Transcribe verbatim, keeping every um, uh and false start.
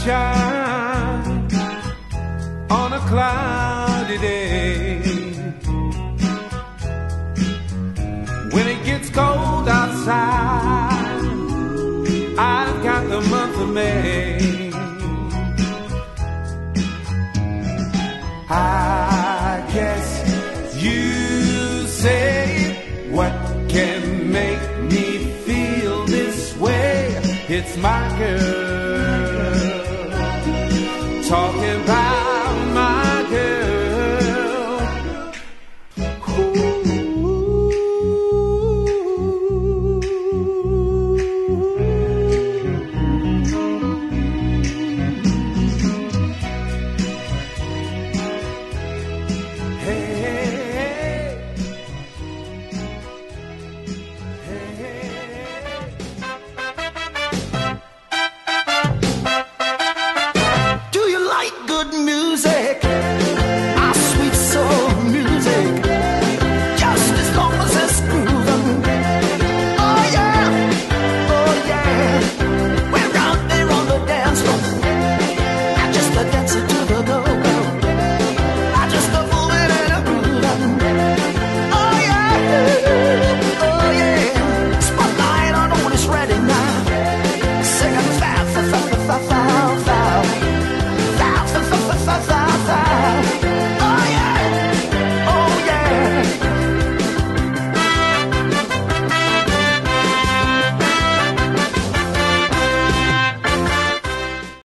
sunshine on a cloudy day. When it gets cold outside, I've got the month of May. I guess you say, what can make me feel this way? It's my girl.